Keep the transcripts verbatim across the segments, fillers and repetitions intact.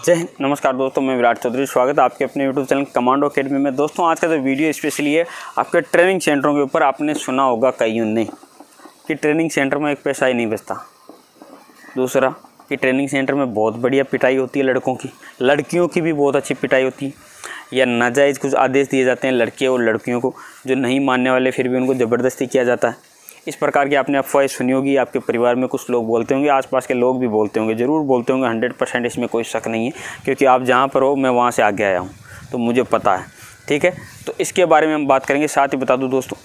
जय हिंद, नमस्कार दोस्तों, मैं विराट चौधरी। स्वागत है आपके अपने यूट्यूब चैनल कमांडो अकेडमी में। दोस्तों आज का जो वीडियो स्पेशली है आपके ट्रेनिंग सेंटरों के ऊपर। आपने सुना होगा कईयों ने कि ट्रेनिंग सेंटर में एक पैसा ही नहीं बचता। दूसरा कि ट्रेनिंग सेंटर में बहुत बढ़िया पिटाई होती है लड़कों की, लड़कियों की भी बहुत अच्छी पिटाई होती है, या नाजायज़ कुछ आदेश दिए जाते हैं लड़के और लड़कियों को, जो नहीं मानने वाले फिर भी उनको ज़बरदस्ती किया जाता है। इस प्रकार की आपने अफवाहें सुनी होगी, आपके परिवार में कुछ लोग बोलते होंगे, आसपास के लोग भी बोलते होंगे, ज़रूर बोलते होंगे। हंड्रेड परसेंट इसमें कोई शक नहीं है, क्योंकि आप जहाँ पर हो मैं वहाँ से आगे आया हूँ, तो मुझे पता है। ठीक है, तो इसके बारे में हम बात करेंगे। साथ ही बता दूँ दोस्तों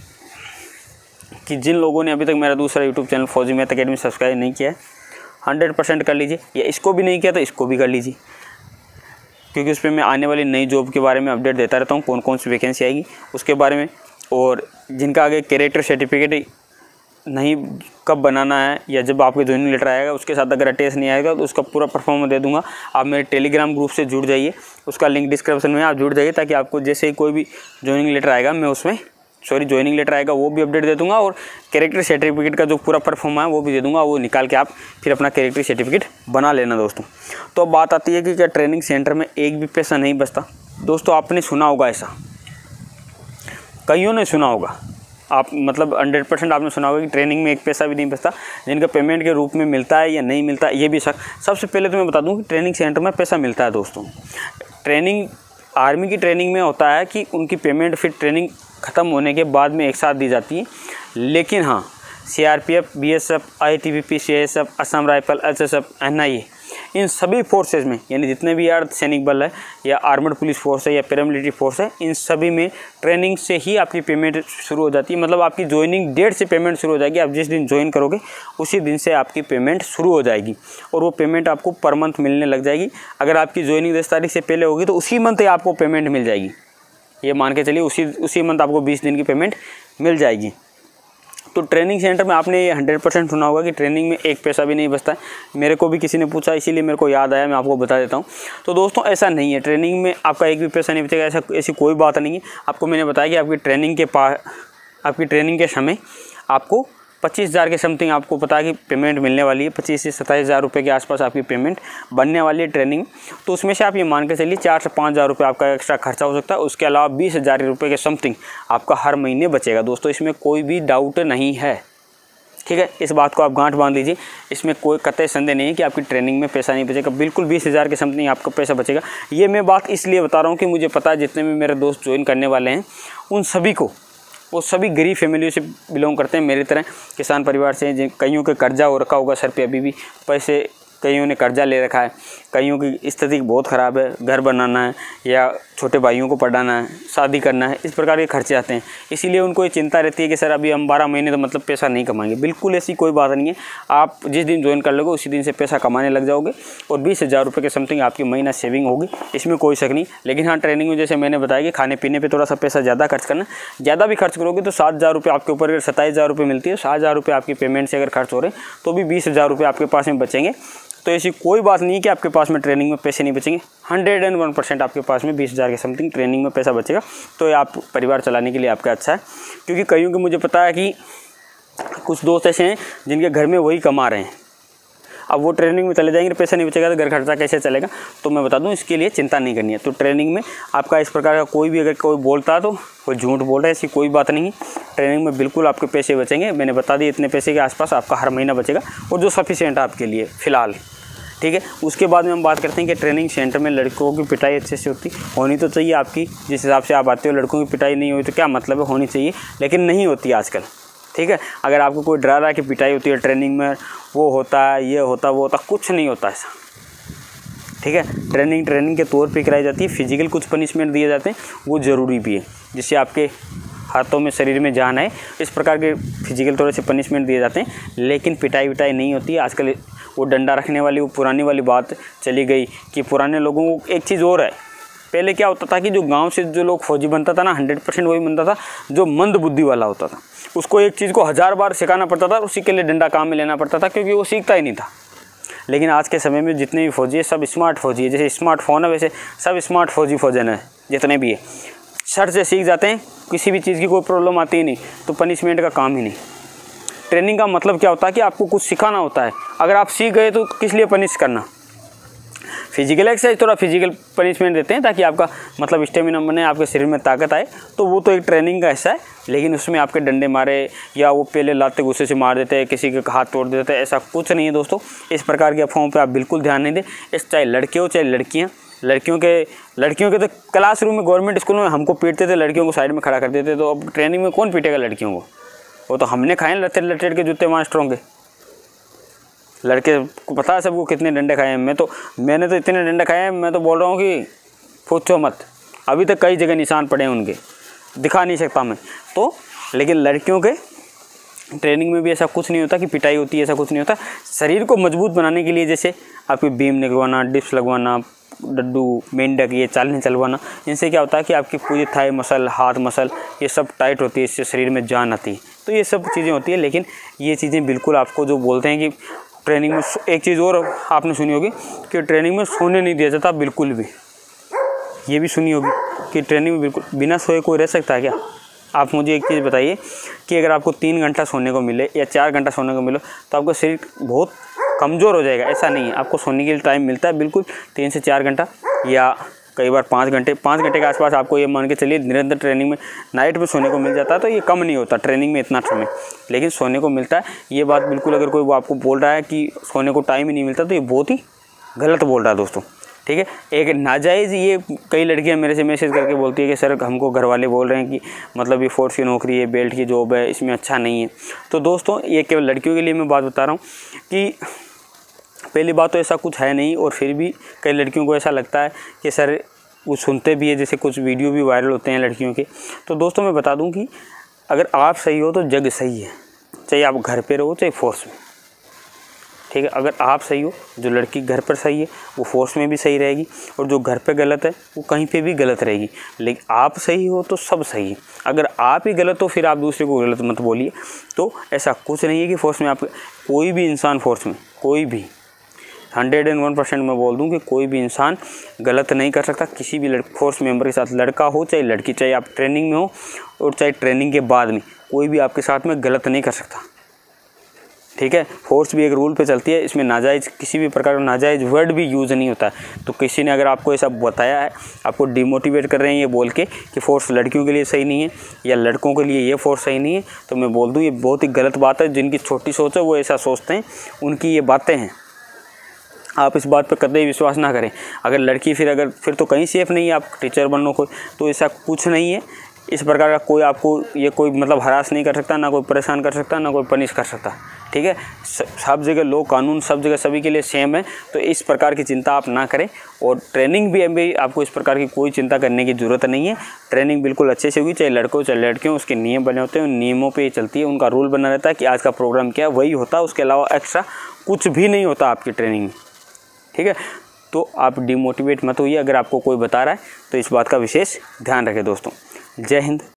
कि जिन लोगों ने अभी तक मेरा दूसरा YouTube channel Fauji math academy subscribe नहीं किया है, हंड्रेड परसेंट कर लीजिए, या इसको भी नहीं किया तो इसको भी कर लीजिए, क्योंकि उस पर मैं आने वाली नई जॉब के बारे में अपडेट देता रहता हूँ, कौन कौन सी वैकेंसी आएगी उसके बारे में। और जिनका आगे कैरेक्टर सर्टिफिकेट नहीं कब बनाना है, या जब आपके ज्वाइनिंग लेटर आएगा उसके साथ अगर अटैच नहीं आएगा तो उसका पूरा परफॉर्म दे दूंगा। आप मेरे टेलीग्राम ग्रुप से जुड़ जाइए, उसका लिंक डिस्क्रिप्शन में, आप जुड़ जाइए, ताकि आपको जैसे ही कोई भी ज्वाइनिंग लेटर आएगा मैं उसमें सॉरी ज्वाइनिंग लेटर आएगा वो भी अपडेट दे दूंगा, और कैरेक्टर सर्टिफिकेट का जो पूरा परफॉर्म है वो भी दे दूंगा। वो निकाल के आप फिर अपना कैरेक्टर सर्टिफिकेट बना लेना दोस्तों। तो अब बात आती है कि क्या ट्रेनिंग सेंटर में एक भी पैसा नहीं बचता। दोस्तों आपने सुना होगा, ऐसा कईयों ने सुना होगा, आप मतलब हंड्रेड परसेंट आपने सुना होगा कि ट्रेनिंग में एक पैसा भी नहीं बचता, जिनका पेमेंट के रूप में मिलता है या नहीं मिलता ये भी शक। सबसे पहले तो मैं बता दूं कि ट्रेनिंग सेंटर में पैसा मिलता है दोस्तों। ट्रेनिंग आर्मी की ट्रेनिंग में होता है कि उनकी पेमेंट फिर ट्रेनिंग ख़त्म होने के बाद में एक साथ दी जाती है। लेकिन हाँ, C R P F, B S F, I T B P, C S F, Assam rifle, S S F, N I A, इन सभी फोर्सेज में, यानी जितने भी अर्ध सैनिक बल है या आर्मड पुलिस फोर्स है या पैरामिलिट्री फोर्स है, इन सभी में ट्रेनिंग से ही आपकी पेमेंट शुरू हो जाती है। मतलब आपकी ज्वाइनिंग डेट से पेमेंट शुरू हो जाएगी। आप जिस दिन ज्वाइन करोगे उसी दिन से आपकी पेमेंट शुरू हो जाएगी, और वो पेमेंट आपको पर मंथ मिलने लग जाएगी। अगर आपकी ज्वाइनिंग दस तारीख से पहले होगी तो उसी मंथ ही आपको पेमेंट मिल जाएगी। ये मान के चलिए उसी उसी मंथ आपको बीस दिन की पेमेंट मिल जाएगी। तो ट्रेनिंग सेंटर में आपने ये हंड्रेड परसेंट सुना होगा कि ट्रेनिंग में एक पैसा भी नहीं बचता है। मेरे को भी किसी ने पूछा, इसीलिए मेरे को याद आया, मैं आपको बता देता हूँ। तो दोस्तों ऐसा नहीं है, ट्रेनिंग में आपका एक भी पैसा नहीं बचेगा, ऐसा ऐसी कोई बात नहीं है। आपको मैंने बताया कि आपकी ट्रेनिंग के पा आपकी ट्रेनिंग के समय आपको पच्चीस हज़ार के समथिंग आपको पता है कि पेमेंट मिलने वाली है। पच्चीस से सत्ताईस हज़ार रुपये के आसपास आपकी पेमेंट बनने वाली है ट्रेनिंग। तो उसमें से आप ये मान के चलिए चार से पाँच हज़ार रुपये आपका एक्स्ट्रा खर्चा हो सकता है। उसके अलावा बीस हज़ार रुपये के समथिंग आपका हर महीने बचेगा दोस्तों। इसमें कोई भी डाउट नहीं है, ठीक है। इस बात को आप गांठ बांध लीजिए, इसमें कोई कतई संदेह नहीं है कि आपकी ट्रेनिंग में पैसा नहीं बचेगा। बिल्कुल बीस हज़ार के समथिंग आपका पैसा बचेगा। ये मैं बात इसलिए बता रहा हूँ कि मुझे पता है जितने भी मेरे दोस्त ज्वाइन करने वाले हैं उन सभी को, वो सभी गरीब फैमिलियों से बिलोंग करते हैं, मेरी तरह किसान परिवार से। कईयों के कर्जा हो रखा होगा सर पे, अभी भी पैसे, कईयों ने कर्जा ले रखा है, कईयों की स्थिति बहुत ख़राब है, घर बनाना है या छोटे भाइयों को पढ़ाना है, शादी करना है, इस प्रकार के खर्चे आते हैं। इसीलिए उनको ये चिंता रहती है कि सर अभी हम बारह महीने तो मतलब पैसा नहीं कमाएंगे। बिल्कुल ऐसी कोई बात नहीं है। आप जिस दिन ज्वाइन कर लोगे उसी दिन से पैसा कमाने लग जाओगे, और बीस हज़ार रुपये के समथिंग आपकी महीना सेविंग होगी, इसमें कोई शक नहीं। लेकिन हाँ, ट्रेनिंग में जैसे मैंने बताया कि खाने पीने पर थोड़ा सा पैसा ज़्यादा खर्च करना, ज़्यादा भी खर्च करोगे तो सात हज़ार रुपये आपके ऊपर, अगर सत्ताईस हज़ार रुपये मिलती है, सात हज़ार रुपये आपकी पेमेंट से अगर खर्च हो रहे हैं तो भी बीस हज़ार रुपये आपके पास में बचेंगे। तो ऐसी कोई बात नहीं है कि आपके पास में ट्रेनिंग में पैसे नहीं बचेंगे। हंड्रेड एंड वन परसेंट आपके पास में बीस हज़ार के समथिंग ट्रेनिंग में पैसा बचेगा। तो ये आप परिवार चलाने के लिए आपका अच्छा है, क्योंकि कईयों को मुझे पता है कि कुछ दोस्त ऐसे हैं जिनके घर में वही कमा रहे हैं। अब वो ट्रेनिंग में चले जाएंगे, पैसा नहीं बचेगा तो घर खर्चा कैसे चलेगा। तो मैं बता दूं, इसके लिए चिंता नहीं करनी है। तो ट्रेनिंग में आपका इस प्रकार का कोई भी अगर कोई बोलता है तो वो झूठ बोल रहा है, ऐसी कोई बात नहीं है। ट्रेनिंग में बिल्कुल आपके पैसे बचेंगे। मैंने बता दिया, इतने पैसे के आसपास आपका हर महीना बचेगा, और जो सफिशिएंट है आपके लिए फ़िलहाल, ठीक है। उसके बाद में हम बात करते हैं कि ट्रेनिंग सेंटर में लड़कों की पिटाई अच्छे से होती होनी तो चाहिए आपकी। जिस हिसाब से आप आते हो, लड़कों की पिटाई नहीं हुई तो क्या मतलब है, होनी चाहिए, लेकिन नहीं होती आजकल, ठीक है। अगर आपको कोई डरा रहा है कि पिटाई होती है ट्रेनिंग में, वो होता है, ये होता है, वो होता, कुछ नहीं होता ऐसा, ठीक है। ट्रेनिंग ट्रेनिंग के तौर पे कराई जाती है। फिजिकल कुछ पनिशमेंट दिए जाते हैं, वो ज़रूरी भी है, जिससे आपके हाथों में, शरीर में जान है। इस प्रकार के फिजिकल तौर से पनिशमेंट दिए जाते हैं, लेकिन पिटाई विटाई नहीं होती है आजकल। वो डंडा रखने वाली, वो पुरानी वाली बात चली गई कि पुराने लोगों को एक चीज़ और है। पहले क्या होता था कि जो गांव से जो लोग फौजी बनता था ना, हंड्रेड परसेंट वही बनता था जो मंद बुद्धि वाला होता था। उसको एक चीज़ को हज़ार बार सिखाना पड़ता था, उसी के लिए डंडा काम में लेना पड़ता था, क्योंकि वो सीखता ही नहीं था। लेकिन आज के समय में जितने भी फौजी है सब स्मार्ट फौजी है। जैसे स्मार्टफोन है वैसे सब स्मार्ट फौजी फौजन है, जितने भी है शर्ट से सीख जाते हैं। किसी भी चीज़ की कोई प्रॉब्लम आती ही नहीं, तो पनिशमेंट का काम ही नहीं। ट्रेनिंग का मतलब क्या होता है कि आपको कुछ सिखाना होता है। अगर आप सीख गए तो किस लिए पनिश करना। फिजिकल एक्सरसाइज थोड़ा फिजिकल पनिशमेंट देते हैं ताकि आपका मतलब स्टेमिना बने, आपके शरीर में ताकत आए, तो वो तो एक ट्रेनिंग का हिस्सा है। लेकिन उसमें आपके डंडे मारे या वो पहले लाते गुस्से से मार देते हैं, किसी के हाथ तोड़ देते हैं, ऐसा कुछ नहीं है दोस्तों। इस प्रकार के अफवाहों पे आप बिल्कुल ध्यान नहीं दें। इस चाहे लड़के हो चाहे लड़कियाँ, लड़कियों के लड़कियों के तो क्लासरूम में गवर्नमेंट स्कूल में हमको पीटते थे, लड़कियों को साइड में खड़ा कर देते, तो अब ट्रेनिंग में कौन पीटेगा लड़कियों को? वो तो हमने खाए लटेट लटेट के जूते मास्टरों के। लड़के को पता है सबको कितने डंडे खाए हैं। मैं तो मैंने तो इतने डंडे खाए हैं, मैं तो बोल रहा हूँ कि पूछो मत। अभी तक कई जगह निशान पड़े हैं उनके, दिखा नहीं सकता मैं तो। लेकिन लड़कियों के ट्रेनिंग में भी ऐसा कुछ नहीं होता कि पिटाई होती है, ऐसा कुछ नहीं होता। शरीर को मजबूत बनाने के लिए जैसे आपकी बीम लगवाना, डिप्स लगवाना, डड्डू, मेंढक, ये चालने चलवाना, इनसे क्या होता है कि आपकी पूरी थाई मसल, हाथ मसल, ये सब टाइट होती है, इससे शरीर में जान आती है। तो ये सब चीज़ें होती है। लेकिन ये चीज़ें बिल्कुल आपको जो बोलते हैं कि ट्रेनिंग में, एक चीज़ और आपने सुनी होगी कि ट्रेनिंग में सोने नहीं दिया जाता बिल्कुल भी। ये भी सुनी होगी कि ट्रेनिंग में बिल्कुल बिना सोए कोई रह सकता है क्या? आप मुझे एक चीज़ बताइए कि अगर आपको तीन घंटा सोने को मिले या चार घंटा सोने को मिले तो आपका शरीर बहुत कमज़ोर हो जाएगा। ऐसा नहीं है, आपको सोने के लिए टाइम मिलता है बिल्कुल तीन से चार घंटा या कई बार पाँच घंटे पाँच घंटे के आसपास आपको ये मान के चलिए निरंतर ट्रेनिंग में नाइट में सोने को मिल जाता है। तो ये कम नहीं होता ट्रेनिंग में इतना समय, लेकिन सोने को मिलता है। ये बात बिल्कुल, अगर कोई वो आपको बोल रहा है कि सोने को टाइम ही नहीं मिलता तो ये बहुत ही गलत बोल रहा है दोस्तों, ठीक है। एक नाजायज़, ये कई लड़कियां मेरे से मैसेज करके बोलती है कि सर हमको घर वाले बोल रहे हैं कि मतलब ये फोर्स की नौकरी है, बेल्ट की जॉब है, इसमें अच्छा नहीं है। तो दोस्तों ये केवल लड़कियों के लिए मैं बात बता रहा हूँ कि पहली बात तो ऐसा कुछ है नहीं, और फिर भी कई लड़कियों को ऐसा लगता है कि सर वो सुनते भी है, जैसे कुछ वीडियो भी वायरल होते हैं लड़कियों के। तो दोस्तों मैं बता दूं कि अगर आप सही हो तो जग सही है, चाहे आप घर पे रहो चाहे फोर्स में, ठीक है। अगर आप सही हो, जो लड़की घर पर सही है वो फोर्स में भी सही रहेगी, और जो घर पे गलत है वो कहीं पे भी गलत रहेगी। लेकिन आप सही हो तो सब सही है। अगर आप ही गलत हो फिर आप दूसरे को गलत मत बोलिए। तो ऐसा कुछ नहीं है कि फोर्स में आप, कोई भी इंसान फोर्स में, कोई भी हंड्रेड एंड वन परसेंट मैं बोल दूं कि कोई भी इंसान गलत नहीं कर सकता किसी भी लड़ फोर्स मेंबर के साथ, लड़का हो चाहे लड़की, चाहे आप ट्रेनिंग में हो और चाहे ट्रेनिंग के बाद में, कोई भी आपके साथ में गलत नहीं कर सकता, ठीक है। फोर्स भी एक रूल पे चलती है, इसमें नाजायज़ किसी भी प्रकार का नाजायज़ वर्ड भी यूज़ नहीं होता है। तो किसी ने अगर आपको ऐसा बताया है, आपको डिमोटिवेट कर रहे हैं ये बोल के कि फोर्स लड़कियों के लिए सही नहीं है या लड़कों के लिए ये फोर्स सही नहीं है, तो मैं बोल दूँ ये बहुत ही गलत बात है। जिनकी छोटी सोच है वो ऐसा सोचते हैं, उनकी ये बातें हैं। आप इस बात पर कतई विश्वास ना करें। अगर लड़की फिर अगर फिर तो कहीं सेफ़ नहीं है, आप टीचर बनो कोई, तो ऐसा कुछ नहीं है। इस प्रकार का कोई आपको ये कोई मतलब हरास नहीं कर सकता, ना कोई परेशान कर सकता, ना कोई पनिश कर सकता, ठीक है। सब जगह लो कानून सब जगह सभी के लिए सेम है। तो इस प्रकार की चिंता आप ना करें, और ट्रेनिंग भी अभी आपको इस प्रकार की कोई चिंता करने की ज़रूरत नहीं है। ट्रेनिंग बिल्कुल अच्छे से होगी, चाहे लड़कों चाहे लड़कियों, उसके नियम बने होते हैं, उन नियमों पर चलती है, उनका रूल बना रहता है कि आज का प्रोग्राम क्या है वही होता है, उसके अलावा एक्स्ट्रा कुछ भी नहीं होता आपकी ट्रेनिंग में, ठीक है। तो आप डिमोटिवेट मत होइए। अगर आपको कोई बता रहा है तो इस बात का विशेष ध्यान रखें दोस्तों। जय हिंद।